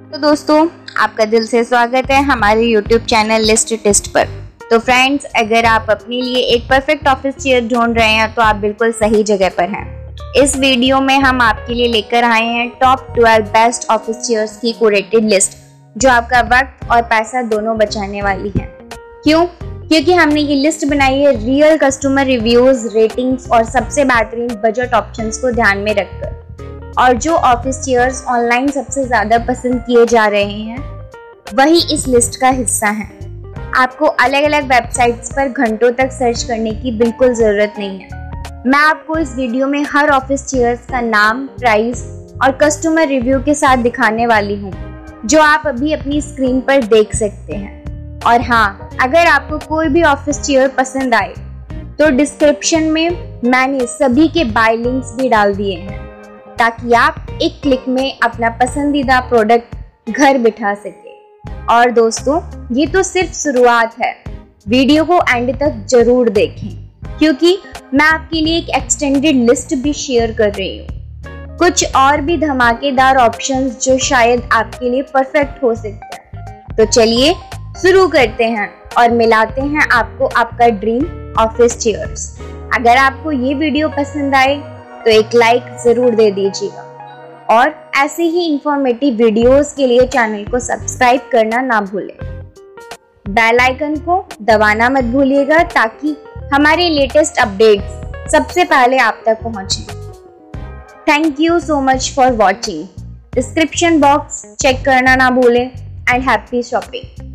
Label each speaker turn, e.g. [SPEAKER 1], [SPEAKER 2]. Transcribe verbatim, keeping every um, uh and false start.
[SPEAKER 1] तो दोस्तों, आपका दिल से स्वागत है हमारे यूट्यूब चैनल लिस्ट टेस्ट पर। तो फ्रेंड्स, अगर आप अपने लिए एक परफेक्ट ऑफिस चेयर ढूंढ रहे हैं तो आप बिल्कुल सही जगह पर हैं। इस वीडियो में हम आपके लिए लेकर आए हैं top twelve best office chairs की कुरेटेड लिस्ट, जो आपका वक्त और पैसा दोनों बचाने वाली है। क्यों? क्योंकि हमने ये लिस्ट बनाई है रियल कस्टमर रिव्यूज, रेटिंग्स और सबसे बेहतरीन बजट ऑप्शंस को ध्यान में रखकर। और जो ऑफिस चेयर्स ऑनलाइन सबसे ज़्यादा पसंद किए जा रहे हैं वही इस लिस्ट का हिस्सा हैं। आपको अलग अलग वेबसाइट्स पर घंटों तक सर्च करने की बिल्कुल ज़रूरत नहीं है। मैं आपको इस वीडियो में हर ऑफिस चेयर्स का नाम, प्राइस और कस्टमर रिव्यू के साथ दिखाने वाली हूँ, जो आप अभी अपनी स्क्रीन पर देख सकते हैं। और हाँ, अगर आपको कोई भी ऑफिस चेयर पसंद आए तो डिस्क्रिप्शन में मैंने सभी के बाय लिंक्स भी डाल दिए हैं, ताकि आप एक क्लिक में अपना पसंदीदा प्रोडक्ट घर बिठा सके। और दोस्तों, ये तो सिर्फ शुरुआत है। वीडियो को एंड तक जरूर देखें, क्योंकि मैं आपके लिए एक एक्सटेंडेड लिस्ट भी शेयर कर रही हूँ, कुछ और भी धमाकेदार ऑप्शंस जो शायद आपके लिए परफेक्ट हो सकते हैं। तो चलिए शुरू करते हैं और मिलाते हैं आपको आपका ड्रीम ऑफिस चेयर्स। अगर आपको ये वीडियो पसंद आए तो एक लाइक जरूर दे दीजिएगा, और ऐसे ही इंफॉर्मेटिव वीडियोस के लिए चैनल को सब्सक्राइब करना ना भूलें। बेल आइकन को दबाना मत भूलिएगा, ताकि हमारे लेटेस्ट अपडेट्स सबसे पहले आप तक पहुंचे। Thank you so much for watching. Description box check करना ना भूलें एंड हैप्पी शॉपिंग।